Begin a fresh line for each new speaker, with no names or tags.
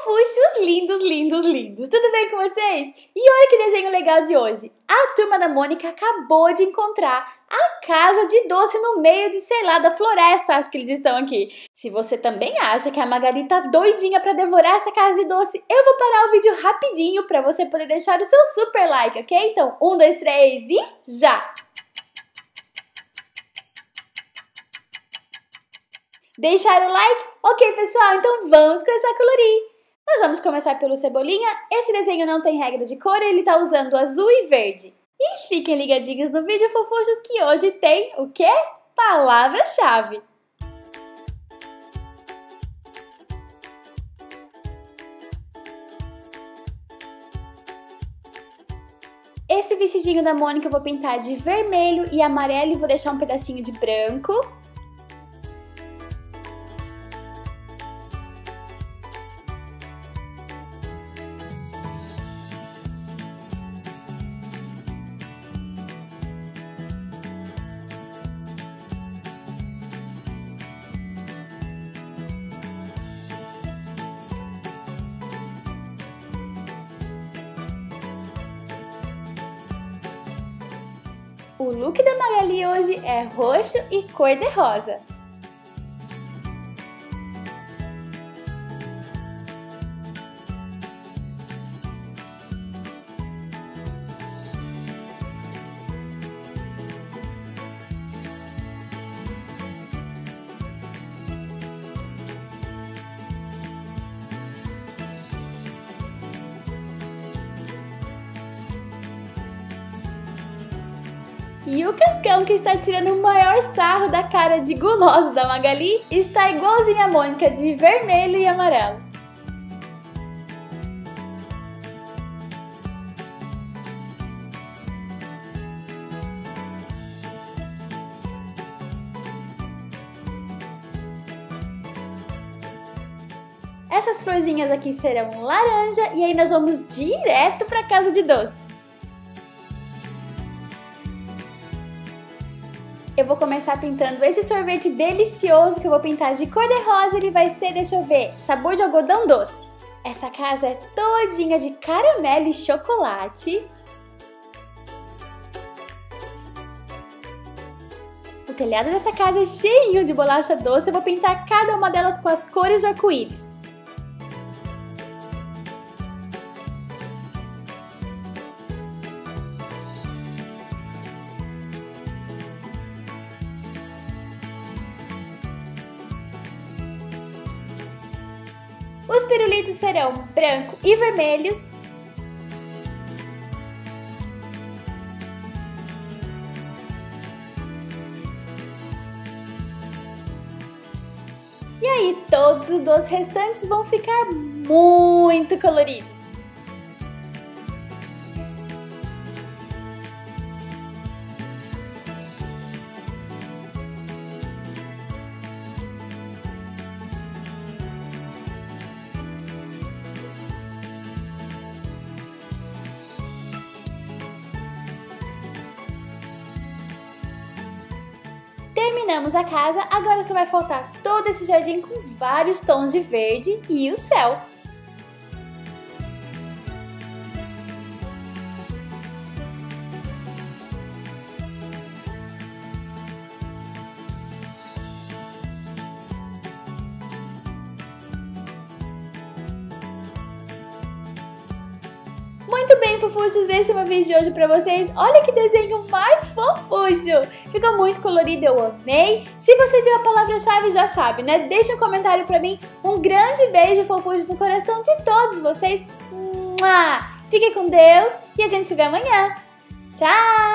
Fofuchos lindos, lindos, lindos! Tudo bem com vocês? E olha que desenho legal de hoje! A Turma da Mônica acabou de encontrar a casa de doce no meio de, sei lá, da floresta, acho que eles estão aqui. Se você também acha que a Magali tá doidinha pra devorar essa casa de doce, eu vou parar o vídeo rapidinho pra você poder deixar o seu super like, ok? Então, 1, 2, 3 e já! Deixaram o like? Ok, pessoal, então vamos começar a colorir. Nós vamos começar pelo Cebolinha. Esse desenho não tem regra de cor, ele tá usando azul e verde. E fiquem ligadinhos no vídeo, fofuchos, que hoje tem o quê? Palavra-chave. Esse vestidinho da Mônica eu vou pintar de vermelho e amarelo e vou deixar um pedacinho de branco. O look da Magali hoje é roxo e cor-de-rosa. E o Cascão, que está tirando o maior sarro da cara de guloso da Magali, está igualzinho a Mônica, de vermelho e amarelo. Essas florzinhas aqui serão laranja e aí nós vamos direto para a casa de doce. Eu vou começar pintando esse sorvete delicioso que eu vou pintar de cor-de-rosa. Ele vai ser, deixa eu ver, sabor de algodão doce. Essa casa é todinha de caramelo e chocolate. O telhado dessa casa é cheinho de bolacha doce. Eu vou pintar cada uma delas com as cores do arco-íris. Os pirulitos serão branco e vermelhos. E aí, todos os doces restantes vão ficar muito coloridos. Terminamos a casa, agora só vai faltar todo esse jardim com vários tons de verde e o céu. Muito bem, fofuchos, esse é o meu vídeo de hoje pra vocês. Olha que desenho mais fofucho! Ficou muito colorido, eu amei. Se você viu a palavra-chave, já sabe, né? Deixa um comentário pra mim. Um grande beijo, fofuchos, no coração de todos vocês. Fiquem com Deus e a gente se vê amanhã. Tchau!